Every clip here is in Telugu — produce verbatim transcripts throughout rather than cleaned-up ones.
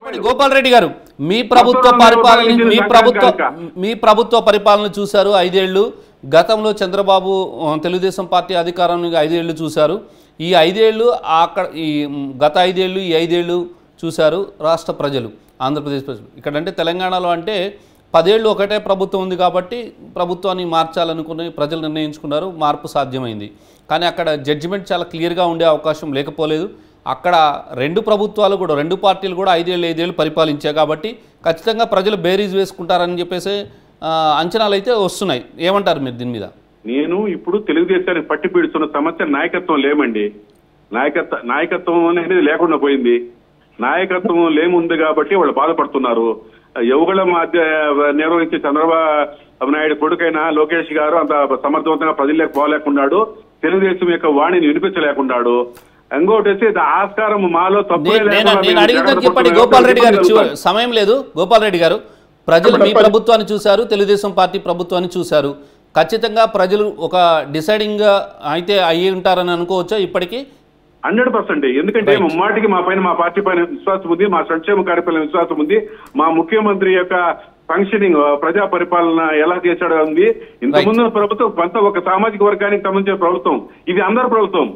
గోపాల్ రెడ్డి గారు మీ ప్రభుత్వ పరిపాలన మీ ప్రభుత్వ మీ ప్రభుత్వ పరిపాలన చూశారు ఐదేళ్లు. గతంలో చంద్రబాబు తెలుగుదేశం పార్టీ అధికారాన్ని ఐదేళ్లు చూశారు. ఈ ఐదేళ్లు అక్కడ ఈ గత ఐదేళ్లు ఈ ఐదేళ్లు చూశారు రాష్ట్ర ప్రజలు, ఆంధ్రప్రదేశ్ ప్రజలు. ఇక్కడంటే తెలంగాణలో అంటే పదేళ్ళు ఒకటే ప్రభుత్వం ఉంది కాబట్టి ప్రభుత్వాన్ని మార్చాలనుకుని ప్రజలు నిర్ణయించుకున్నారు, మార్పు సాధ్యమైంది. కానీ అక్కడ జడ్జిమెంట్ చాలా క్లియర్గా ఉండే అవకాశం లేకపోలేదు. అక్కడ రెండు ప్రభుత్వాలు కూడా రెండు పార్టీలు కూడా ఐదేళ్ళు ఐదేళ్ళు పరిపాలించాయి కాబట్టి ఖచ్చితంగా ప్రజలు బేరీజ్ వేసుకుంటారని చెప్పేసి అంచనాలు అయితే వస్తున్నాయి. ఏమంటారు మీరు దీని మీద? నేను ఇప్పుడు తెలుగుదేశానికి పట్టి పీడుతున్న సమస్య నాయకత్వం లేమండి. నాయకత్వ నాయకత్వం అనేది లేకుండా పోయింది. నాయకత్వం లేముంది కాబట్టి వాళ్ళు బాధపడుతున్నారు. యువకుల మధ్య నిర్వహించే చంద్రబాబు నాయుడు కొడుకైన లోకేష్ గారు అంత సమర్థవంతంగా ప్రజల్లోకి పోలేకున్నాడు. తెలుగుదేశం యొక్క వాణిని వినిపించలేకున్నాడు. ఇంకోటి వచ్చి ఆస్కారం మాలో తప్పు. నేను అడిగిందని చెప్పండి గోపాల్ రెడ్డి గారు, సమయం లేదు. గోపాల్ రెడ్డి గారు, ప్రజలు మీ ప్రభుత్వాన్ని చూశారు, తెలుగుదేశం పార్టీ ప్రభుత్వాన్ని చూశారు. ఖచ్చితంగా ప్రజలు ఒక డిసైడింగ్ అయితే అయ్యి ఉంటారని అనుకోవచ్చా ఇప్పటికీ? Hundred percent. ఎందుకంటే మాటికి మా పైన మా పార్టీ పైన విశ్వాసం ఉంది, మా సంక్షేమ కార్యక్రమం విశ్వాసం ఉంది, మా ముఖ్యమంత్రి యొక్క ఫంక్షనింగ్ ప్రజా పరిపాలన ఎలా చేశాడో ఉంది. ఇంతకుముందు ప్రభుత్వం కొంత ఒక సామాజిక వర్గానికి సంబంధించిన ప్రభుత్వం, ఇది అందరి ప్రభుత్వం.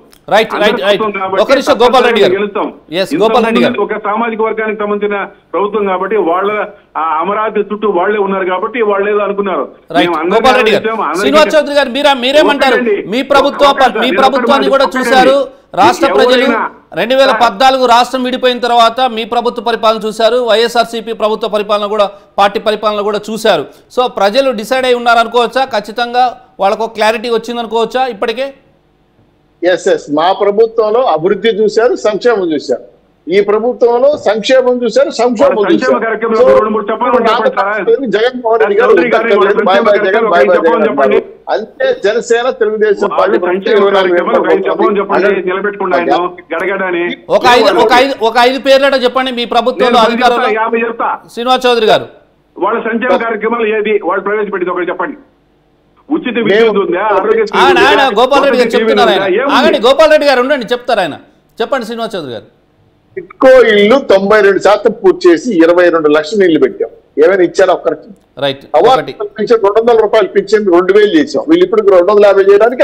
గెలుస్తాం. ఒక సామాజిక వర్గానికి సంబంధించిన ప్రభుత్వం కాబట్టి వాళ్ళ అమరావతి చుట్టూ వాళ్లే ఉన్నారు కాబట్టి వాళ్ళు ఏదో అనుకున్నారు. శ్రీనివాస్ చౌదరి గారు మీరేమంటారు? మీ ప్రభుత్వం మీ ప్రభుత్వాన్ని కూడా చూశారు రాష్ట్ర ప్రజలు. రెండు వేల పద్నాలుగు రాష్ట్రం విడిపోయిన తర్వాత మీ ప్రభుత్వ పరిపాలన చూశారు, వైఎస్ఆర్సీపీ ప్రభుత్వ పరిపాలన కూడా పార్టీ పరిపాలన కూడా చూశారు. సో ప్రజలు డిసైడ్ అయి ఉన్నారు అనుకోవచ్చా? ఖచ్చితంగా వాళ్ళకు క్లారిటీ వచ్చింది అనుకోవచ్చా ఇప్పటికే? ఎస్ ఎస్ మా ప్రభుత్వంలో అభివృద్ధి చూశారు, సంక్షేమం చూశారు. ఈ ప్రభుత్వంలో సంక్షేమం చూశారు, సంక్షేమం చూశారు. జగన్మోహన్ రెడ్డి గారు అంతే జనసేన తెలుగుదేశం పార్టీ ఒక ఐదు ఒక ఐదు ఒక ఐదు పేర్లట చెప్పండి మీ ప్రభుత్వంలో అధికారంలో. శ్రీనివాస్ చౌదరి గారు, వాళ్ళ సంక్షేమ కార్యక్రమాలు ఏది వాళ్ళు ప్రవేశపెట్టింది ఒకటి చెప్పండి. ఉచిత ఆయన గోపాల్ రెడ్డి గారు చెప్తున్నారు. ఆయన గోపాల్ రెడ్డి గారు ఉండండి, చెప్తారు ఆయన. చెప్పండి శ్రీనివాస్ చౌదరి గారు. ఇట్కో ఇల్లు తొంభై రెండు శాతం పూర్తి చేసి ఇరవై రెండు లక్షల ఇల్లు పెట్టాం. ఏమైనా ఇచ్చారా ఒక్కరికి? రైట్. పింఛన్ రెండు వందల రూపాయలు పింఛన్ రెండు వేలు చేసాం. వీళ్ళు ఇప్పుడు రెండు వందల యాభై చేయడానికి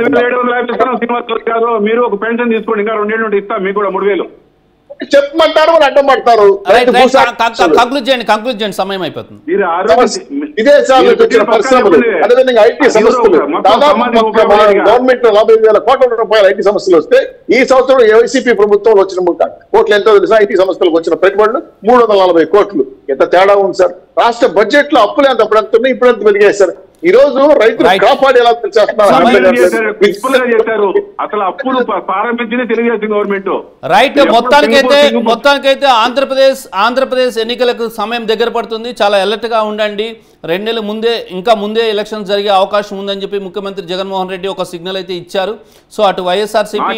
మీరు ఒక పెన్షన్ తీసుకోండి, ఇంకా రెండేళ్ళు ఇస్తాం మీకు కూడా మూడు వేలు చెప్పమంటారు, వాళ్ళు అడ్డం పడతారు. కంక్లూడ్ చేయండి, కంక్లూడ్ చేయండి, సమయం అయిపోతుంది. విదేశాల నుంచి వచ్చిన పరిశ్రమలు, అదేవిధంగా ఐటీ సంస్థలు, దాదాపు గవర్నమెంట్ నలభై వేల కోట్ల రూపాయల ఐటీ సంస్థలు వస్తే ఈ సంవత్సరం వైసీపీ ప్రభుత్వంలో వచ్చిన కోట్లు ఎంతో తెలుసా? ఐటీ సంస్థలకు వచ్చిన పెట్టుబడులు మూడు వందల నలభై కోట్లు. ఎంత తేడా ఉంది సార్? రాష్ట్ర బడ్జెట్ లో అప్పులు ఎంత అప్పుడున్నాయి, ఇప్పుడు ఎంత పెరిగేశారు. ఈ రోజు రైతులు కాపాడేలా చేశారు. అసలు అప్పులు ప్రారంభించింది తెలుగుదేశం గవర్నమెంట్. రైట్. మొత్తానికైతే మొత్తానికైతే ఆంధ్రప్రదేశ్ ఆంధ్రప్రదేశ్ ఎన్నికలకు సమయం దగ్గర పడుతుంది. చాలా అలర్ట్ గా ఉండండి. రెండు నెలల ముందే ఇంకా ముందే ఎలక్షన్స్ జరిగే అవకాశం ఉందని చెప్పి ముఖ్యమంత్రి జగన్మోహన్ రెడ్డి ఒక సిగ్నల్ అయితే ఇచ్చారు. సో అటు వైఎస్ఆర్సీపీ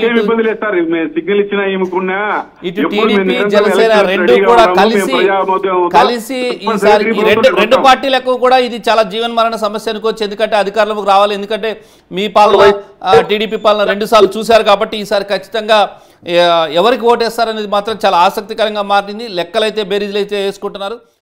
ఇటు టీడీపీ జనసేన రెండు కూడా కలిసి కలిసి ఈసారి రెండు రెండు పార్టీలకు కూడా ఇది చాలా జీవన్ మరణ సమస్య అనుకోవచ్చు. ఎందుకంటే అధికారంలోకి రావాలి, ఎందుకంటే మీ పాలన టీడీపీ పాలన రెండు సార్లు చూశారు కాబట్టి ఈసారి ఖచ్చితంగా ఎవరికి ఓటేస్తారనేది మాత్రం చాలా ఆసక్తికరంగా మారింది. లెక్కలైతే బేరీజులు అయితే వేసుకుంటున్నారు.